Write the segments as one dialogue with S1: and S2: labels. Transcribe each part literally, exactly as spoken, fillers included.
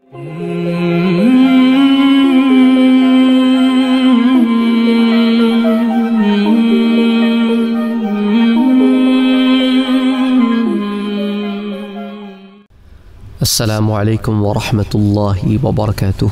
S1: السلام علیکم ورحمۃ اللہ وبرکاتہ۔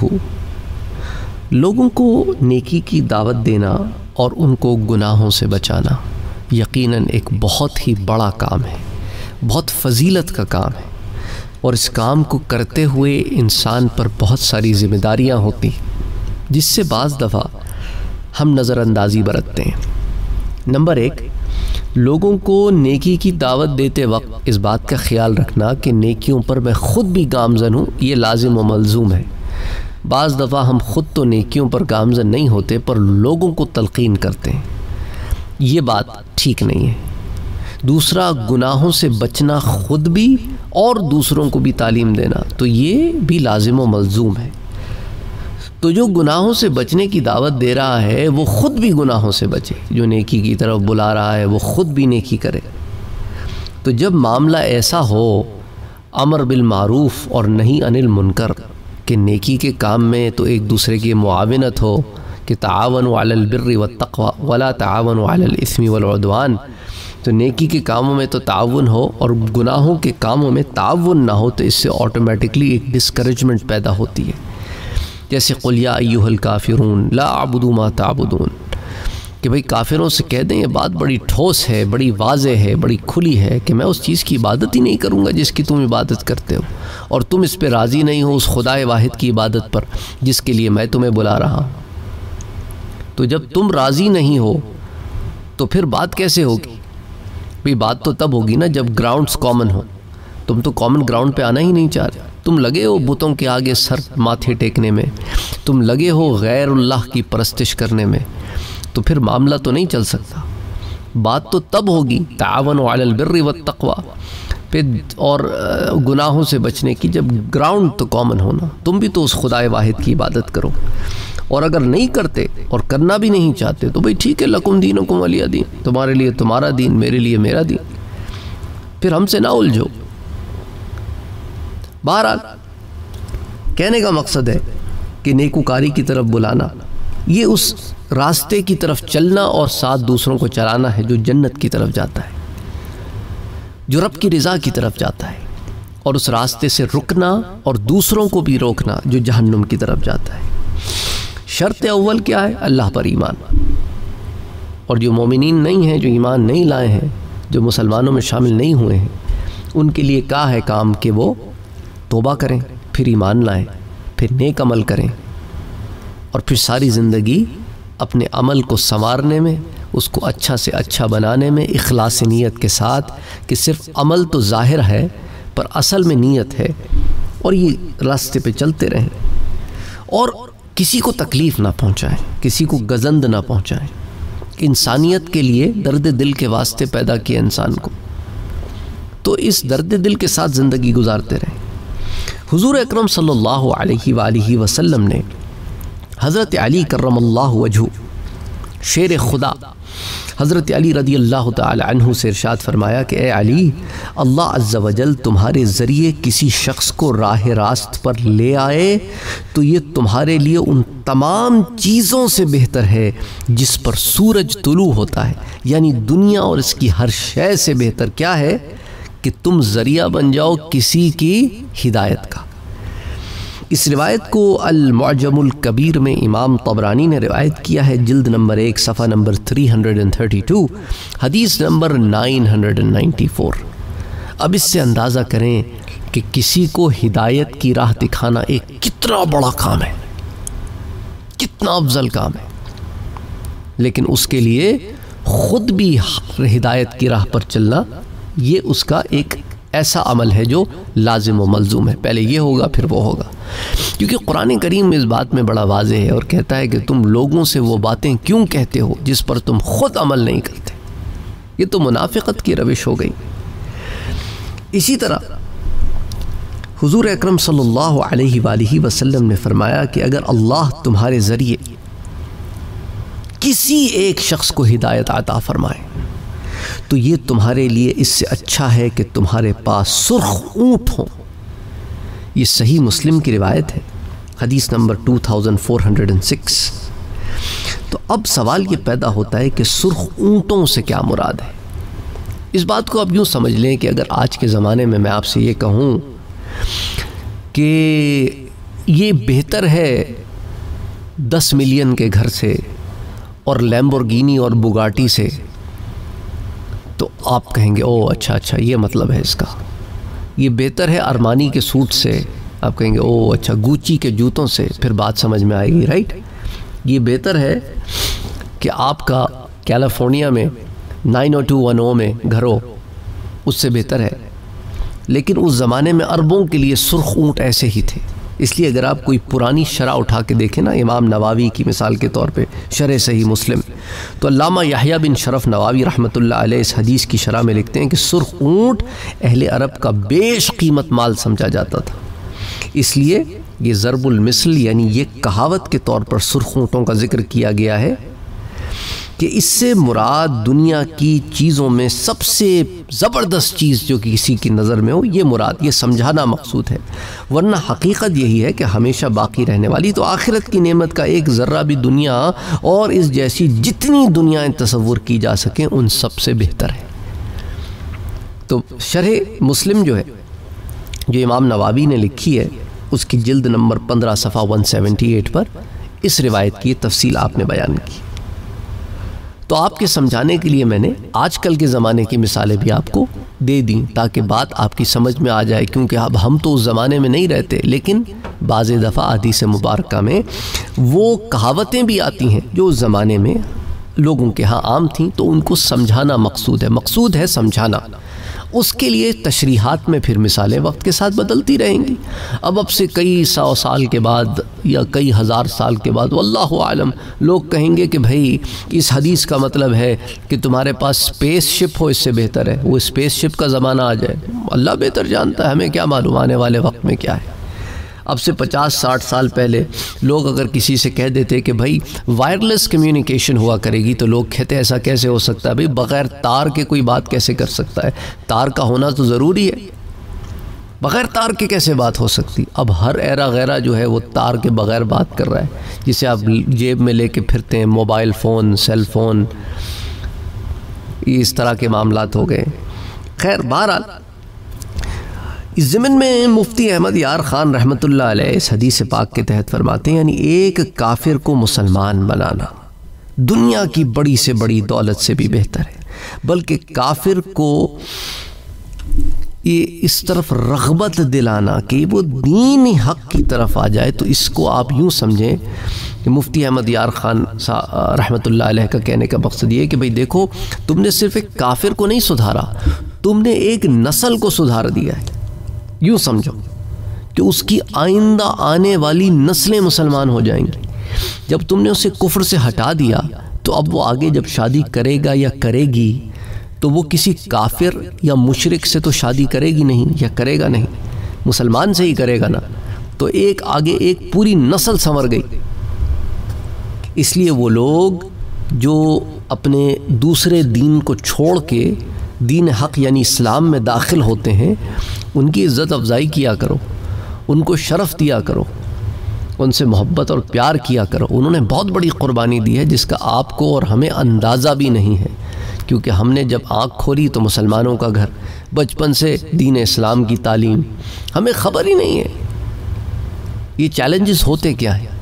S1: لوگوں کو نیکی کی دعوت دینا اور ان کو گناہوں سے بچانا یقیناً ایک بہت ہی بڑا کام ہے، بہت فضیلت کا کام ہے، اور اس کام کو کرتے ہوئے انسان پر بہت ساری ذمہ داریاں ہوتی جس سے بعض دفعہ ہم نظر اندازی برتتے ہیں۔ نمبر ایک، لوگوں کو نیکی کی دعوت دیتے وقت اس بات کا خیال رکھنا کہ نیکیوں پر میں خود بھی گامزن ہوں، یہ لازم و ملزوم ہے۔ بعض دفعہ ہم خود تو نیکیوں پر گامزن نہیں ہوتے پر لوگوں کو تلقین کرتے ہیں، یہ بات ٹھیک نہیں ہے۔ دوسرا، گناہوں سے بچنا خود بھی اور دوسروں کو بھی تعلیم دینا، تو یہ بھی لازم و ملزوم ہے۔ تو جو گناہوں سے بچنے کی دعوت دے رہا ہے وہ خود بھی گناہوں سے بچے، جو نیکی کی طرف بلا رہا ہے وہ خود بھی نیکی کرے۔ تو جب معاملہ ایسا ہو، امر بالمعروف اور نہی عن المنکر، کہ نیکی کے کام میں تو ایک دوسرے کی معاونت ہو، کہ تعاونوا علی البر والتقوی ولا تعاونوا علی الاثم والعدوان، تو نیکی کے کاموں میں تو تعاون ہو اور گناہوں کے کاموں میں تعاون نہ ہو، تو اس سے آٹومیٹکلی ایک ڈسکریجمنٹ پیدا ہوتی ہے۔ جیسے قل یا ایھا الکافرون لا اعبد ما تعبدون، کہ بھئی کافروں سے کہہ دیں یہ بات بڑی ٹھوس ہے، بڑی واضح ہے، بڑی کھلی ہے کہ میں اس چیز کی عبادت ہی نہیں کروں گا جس کی تم عبادت کرتے ہو، اور تم اس پہ راضی نہیں ہو اس خدا واحد کی عبادت پر جس کے لیے میں تمہیں بلا رہا ہوں۔ تو جب تم راضی نہیں ہو تو پھر بات کیسے ہوگی؟ بھئی بات تو تب ہوگی نا جب گراؤنڈز کامن ہو۔ تم تو کامن گراؤنڈ پہ آنا ہی نہیں چاہ رہے، تم لگے ہو بتوں کے آگے سر ماتھے ٹیکنے میں، تم لگے ہو غیر اللہ کی پرستش کرنے میں، تو پھر معاملہ تو نہیں چل سکتا۔ بات تو تب ہوگی تعاونوا علی البر والتقوی پھر اور گناہوں سے بچنے کی، جب گراؤنڈ تو کامن ہونا، تم بھی تو اس خدا واحد کی عبادت کرو، اور اگر نہیں کرتے اور کرنا بھی نہیں چاہتے تو بھئی ٹھیک ہے، لکم دینکم ولی دین، تمہارے لیے تمہارا دین، میرے لیے میرا دین، پھر ہم سے نہ الجھو۔ بہرحال کہنے کا مقصد ہے کہ نیکوکاری کی طرف بلانا، یہ اس راستے کی طرف چلنا اور ساتھ دوسروں کو چلانا ہے جو جنت کی طرف جاتا ہے، جو رب کی رضا کی طرف جاتا ہے، اور اس راستے سے رکنا اور دوسروں کو بھی روکنا جو جہنم کی طرف جاتا ہے۔ شرط اول کیا ہے؟ اللہ پر ایمان، اور جو مومنین نہیں ہیں، جو ایمان نہیں لائے ہیں، جو مسلمانوں میں شامل نہیں ہوئے ہیں، ان کے لیے کیا ہے کام کہ وہ توبہ کریں، پھر ایمان لائیں، پھر نیک عمل کریں، اور پھر ساری زندگی اپنے عمل کو سنوارنے میں، اس کو اچھا سے اچھا بنانے میں اخلاص نیت کے ساتھ، کہ صرف عمل تو ظاہر ہے پر اصل میں نیت ہے، اور یہ راستے پہ چلتے رہیں اور کسی کو تکلیف نہ پہنچائیں، کسی کو گزند نہ پہنچائیں۔ انسانیت کے لیے درد دل کے واسطے پیدا کیا انسان کو، تو اس درد دل کے ساتھ زندگی گزارتے رہیں۔ حضور اکرم صلی اللہ علیہ وآلہ وسلم نے حضرت علی کرم اللہ وجہہ، شیر خدا حضرت علی رضی اللہ تعالی عنہ سے ارشاد فرمایا کہ اے علی، اللہ عز و جل تمہارے ذریعے کسی شخص کو راہ راست پر لے آئے تو یہ تمہارے لیے ان تمام چیزوں سے بہتر ہے جس پر سورج طلوع ہوتا ہے، یعنی دنیا اور اس کی ہر شے سے بہتر کیا ہے کہ تم ذریعہ بن جاؤ کسی کی ہدایت کا۔ اس روایت کو المعجم الکبیر میں امام طبرانی نے روایت کیا ہے، جلد نمبر ایک صفحہ نمبر تین سو بتیس، حدیث نمبر نو سو چورانوے۔ اب اس سے اندازہ کریں کہ کسی کو ہدایت کی راہ دکھانا ایک کتنا بڑا کام ہے، کتنا افضل کام ہے، لیکن اس کے لیے خود بھی ہدایت کی راہ پر چلنا، یہ اس کا ایک ایسا عمل ہے جو لازم و ملزوم ہے۔ پہلے یہ ہوگا پھر وہ ہوگا، کیونکہ قرآن کریم اس بات میں بڑا واضح ہے اور کہتا ہے کہ تم لوگوں سے وہ باتیں کیوں کہتے ہو جس پر تم خود عمل نہیں کرتے۔ یہ تو منافقت کی روش ہو گئی۔ اسی طرح حضور اکرم صلی اللہ علیہ وآلہ وسلم نے فرمایا کہ اگر اللہ تمہارے ذریعے کسی ایک شخص کو ہدایت عطا فرمائے تو یہ تمہارے لیے اس سے اچھا ہے کہ تمہارے پاس سرخ اونٹ ہوں، یہ صحیح مسلم کی روایت ہے، حدیث نمبر دو ہزار چار سو چھ۔ تو اب سوال یہ پیدا ہوتا ہے کہ سرخ اونٹوں سے کیا مراد ہے؟ اس بات کو اب یوں سمجھ لیں کہ اگر آج کے زمانے میں میں آپ سے یہ کہوں کہ یہ بہتر ہے دس ملین کے گھر سے اور لیمبورگینی اور بگاٹی سے، تو آپ کہیں گے او اچھا اچھا یہ مطلب ہے اس کا۔ یہ بہتر ہے ارمانی کے سوٹ سے، آپ کہیں گے او اچھا گوچی کے جوتوں سے، پھر بات سمجھ میں آئے گی، رائٹ؟ یہ بہتر ہے کہ آپ کا کیلیفورنیا میں nine O two one O میں گھر ہو، اس سے بہتر ہے۔ لیکن اس زمانے میں عربوں کے لیے سرخ اونٹ ایسے ہی تھے۔ اس لیے اگر آپ کوئی پرانی شرح اٹھا کے دیکھیں نا، امام نووی کی مثال کے طور پہ شرح صحیح مسلم، تو علامہ یحییٰ بن شرف نووی رحمۃ اللہ علیہ اس حدیث کی شرح میں لکھتے ہیں کہ سرخ اونٹ اہل عرب کا بیش قیمت مال سمجھا جاتا تھا، اس لیے یہ ضرب المثل یعنی یہ کہاوت کے طور پر سرخ اونٹوں کا ذکر کیا گیا ہے کہ اس سے مراد دنیا کی چیزوں میں سب سے زبردست چیز جو کہ کسی کی نظر میں ہو، یہ مراد، یہ سمجھانا مقصود ہے۔ ورنہ حقیقت یہی ہے کہ ہمیشہ باقی رہنے والی تو آخرت کی نعمت کا ایک ذرہ بھی دنیا اور اس جیسی جتنی دنیایں تصور کی جا سکیں ان سب سے بہتر ہے۔ تو شرح مسلم جو ہے جو امام نووی نے لکھی ہے، اس کی جلد نمبر پندرہ صفحہ ایک سو اٹھہتر پر اس روایت کی تفصیل آپ نے بیان کی۔ تو آپ کے سمجھانے کے لیے میں نے آج کل کے زمانے کی مثالیں بھی آپ کو دے دیں تاکہ بات آپ کی سمجھ میں آ جائے، کیونکہ اب ہم تو اس زمانے میں نہیں رہتے، لیکن بعض دفعہ حدیث مبارکہ میں وہ کہاوتیں بھی آتی ہیں جو اس زمانے میں لوگوں کے ہاں عام تھیں، تو ان کو سمجھانا مقصود ہے، مقصود ہے سمجھانا۔ اس کے لیے تشریحات میں پھر مثالیں وقت کے ساتھ بدلتی رہیں گی۔ اب اب سے کئی سو سال کے بعد یا کئی ہزار سال کے بعد واللہ عالم لوگ کہیں گے کہ بھائی اس حدیث کا مطلب ہے کہ تمہارے پاس اسپیس شپ ہو، اس سے بہتر ہے وہ اسپیس شپ کا زمانہ آ جائے۔ اللہ بہتر جانتا ہے، ہمیں کیا معلوم آنے والے وقت میں کیا ہے۔ اب سے پچاس ساٹھ سال پہلے لوگ اگر کسی سے کہہ دیتے کہ بھائی وائرلیس کمیونیکیشن ہوا کرے گی، تو لوگ کہتے ایسا کیسے ہو سکتا ہے بھائی، بغیر تار کے کوئی بات کیسے کر سکتا ہے؟ تار کا ہونا تو ضروری ہے، بغیر تار کے کیسے بات ہو سکتی؟ اب ہر ایرا غیرہ جو ہے وہ تار کے بغیر بات کر رہا ہے، جسے آپ جیب میں لے کے پھرتے ہیں، موبائل فون، سیل فون، یہ اس طرح کے معاملات ہو گئے۔ خیر بہرحال اس ضمن میں مفتی احمد یار خان رحمۃ اللہ علیہ اس حدیث پاک کے تحت فرماتے ہیں، یعنی ایک کافر کو مسلمان بنانا دنیا کی بڑی سے بڑی دولت سے بھی بہتر ہے، بلکہ کافر کو یہ اس طرف رغبت دلانا کہ وہ دین حق کی طرف آ جائے، تو اس کو آپ یوں سمجھیں کہ مفتی احمد یار خان رحمۃ اللہ علیہ کا کہنے کا مقصد یہ ہے کہ بھئی دیکھو، تم نے صرف ایک کافر کو نہیں سدھارا، تم نے ایک نسل کو سدھار دیا ہے۔ یوں سمجھو کہ اس کی آئندہ آنے والی نسلیں مسلمان ہو جائیں گی۔ جب تم نے اسے کفر سے ہٹا دیا تو اب وہ آگے جب شادی کرے گا یا کرے گی تو وہ کسی کافر یا مشرک سے تو شادی کرے گی نہیں یا کرے گا نہیں، مسلمان سے ہی کرے گا نا، تو ایک آگے ایک پوری نسل سنور گئی۔ اس لیے وہ لوگ جو اپنے دوسرے دین کو چھوڑ کے دین حق یعنی اسلام میں داخل ہوتے ہیں، ان کی عزت افزائی کیا کرو، ان کو شرف دیا کرو، ان سے محبت اور پیار کیا کرو۔ انہوں نے بہت بڑی قربانی دی ہے جس کا آپ کو اور ہمیں اندازہ بھی نہیں ہے، کیونکہ ہم نے جب آنکھ کھولی تو مسلمانوں کا گھر، بچپن سے دین اسلام کی تعلیم، ہمیں خبر ہی نہیں ہے یہ چیلنجز ہوتے کیا ہیں۔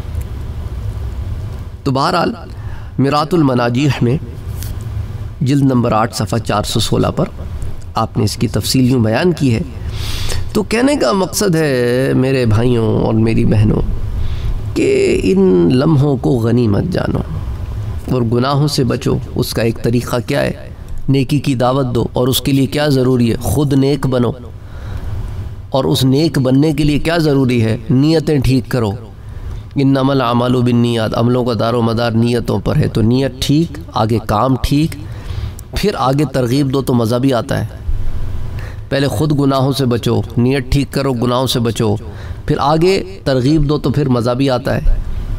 S1: تو بہرحال مرات المناجیح میں جلد نمبر آٹھ صفحہ چار سو سولہ پر آپ نے اس کی تفصیل یوں بیان کی ہے۔ تو کہنے کا مقصد ہے میرے بھائیوں اور میری بہنوں کہ ان لمحوں کو غنیمت جانو اور گناہوں سے بچو۔ اس کا ایک طریقہ کیا ہے؟ نیکی کی دعوت دو، اور اس کے لیے کیا ضروری ہے؟ خود نیک بنو، اور اس نیک بننے کے لیے کیا ضروری ہے؟ نیتیں ٹھیک کرو۔ انما الاعمال بالنیات، عملوں کا دار و مدار نیتوں پر ہے، تو نیت ٹھیک، آگے کام ٹھیک، پھر آگے ترغیب دو تو مزہ بھی آتا ہے۔ پہلے خود گناہوں سے بچو، نیت ٹھیک کرو، گناہوں سے بچو، پھر آگے ترغیب دو تو پھر مزہ بھی آتا ہے۔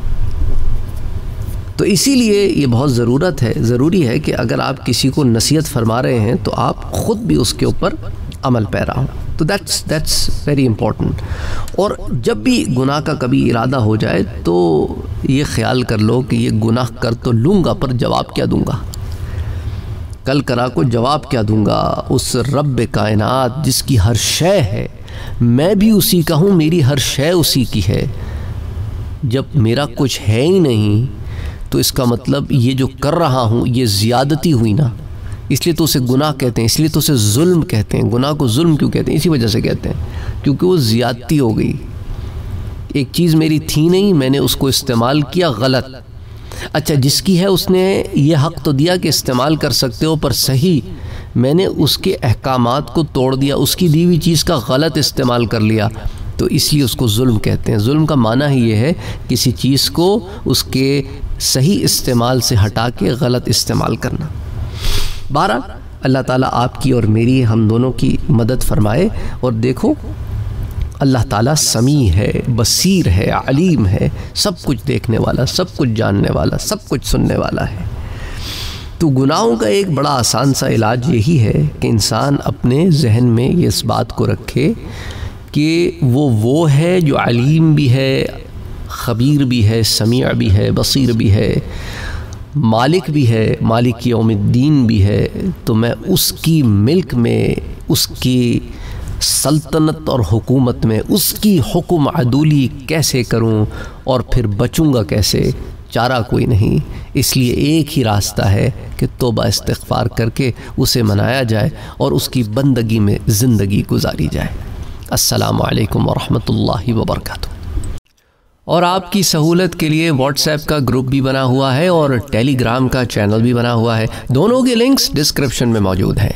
S1: تو اسی لیے یہ بہت ضرورت ہے ضروری ہے کہ اگر آپ کسی کو نصیحت فرما رہے ہیں تو آپ خود بھی اس کے اوپر عمل پیرا ہوں۔ تو دیٹس دیٹس ویری امپورٹنٹ. اور جب بھی گناہ کا کبھی ارادہ ہو جائے تو یہ خیال کر لو کہ یہ گناہ کر تو لوں گا، پر جواب کیا دوں گا؟ کل کرا کو جواب کیا دوں گا؟ اس رب کائنات جس کی ہر شے ہے، میں بھی اسی کا ہوں، میری ہر شے اسی کی ہے. جب میرا کچھ ہے ہی نہیں تو اس کا مطلب یہ جو کر رہا ہوں یہ زیادتی ہوئی نا. اس لیے تو اسے گناہ کہتے ہیں، اس لیے تو اسے ظلم کہتے ہیں. گناہ کو ظلم کیوں کہتے ہیں؟ اسی وجہ سے کہتے ہیں کیونکہ وہ زیادتی ہو گئی. ایک چیز میری تھی نہیں، میں نے اس کو استعمال کیا غلط. اچھا جس کی ہے اس نے یہ حق تو دیا کہ استعمال کر سکتے ہو، پر صحیح میں نے اس کے احکامات کو توڑ دیا، اس کی دی ہوئی چیز کا غلط استعمال کر لیا، تو اس لیے اس کو ظلم کہتے ہیں. ظلم کا معنی ہی یہ ہے کسی چیز کو اس کے صحیح استعمال سے ہٹا کے غلط استعمال کرنا. بہرحال اللہ تعالیٰ آپ کی اور میری ہم دونوں کی مدد فرمائے. اور دیکھو اللہ تعالیٰ سمیع ہے، بصیر ہے، علیم ہے، سب کچھ دیکھنے والا، سب کچھ جاننے والا، سب کچھ سننے والا ہے. تو گناہوں کا ایک بڑا آسان سا علاج یہی ہے کہ انسان اپنے ذہن میں یہ اس بات کو رکھے کہ وہ وہ ہے جو علیم بھی ہے، خبیر بھی ہے، سمیع بھی ہے، بصیر بھی ہے، مالک بھی ہے، مالک یوم الدین بھی ہے. تو میں اس کی ملک میں، اس کی سلطنت اور حکومت میں اس کی حکم عدولی کیسے کروں اور پھر بچوں گا کیسے؟ چارہ کوئی نہیں. اس لیے ایک ہی راستہ ہے کہ توبہ استغفار کر کے اسے منایا جائے اور اس کی بندگی میں زندگی گزاری جائے. السلام علیکم ورحمۃ اللہ وبرکاتہ. اور آپ کی سہولت کے لیے واٹس ایپ کا گروپ بھی بنا ہوا ہے اور ٹیلی گرام کا چینل بھی بنا ہوا ہے. دونوں کے لنکس ڈسکرپشن میں موجود ہیں.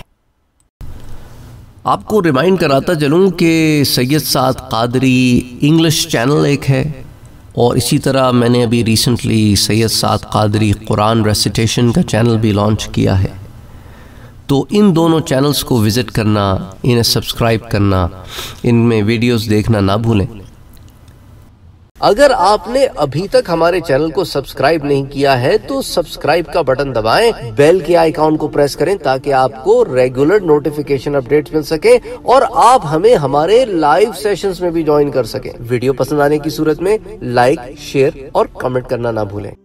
S1: آپ کو ریمائنڈ کراتا چلوں کہ سید سعد قادری انگلش چینل ایک ہے، اور اسی طرح میں نے ابھی ریسنٹلی سید سعد قادری قرآن ریسیٹیشن کا چینل بھی لانچ کیا ہے. تو ان دونوں چینلز کو وزٹ کرنا، انہیں سبسکرائب کرنا، ان میں ویڈیوز دیکھنا نہ بھولیں. اگر آپ نے ابھی تک ہمارے چینل کو سبسکرائب نہیں کیا ہے تو سبسکرائب کا بٹن دبائیں، بیل کے آئیکن کو پریس کریں تاکہ آپ کو ریگولر نوٹیفیکیشن اپڈیٹس مل سکے اور آپ ہمیں ہمارے لائیو سیشنز میں بھی جوائن کر سکیں. ویڈیو پسند آنے کی صورت میں لائک، شیئر اور کمنٹ کرنا نہ بھولیں.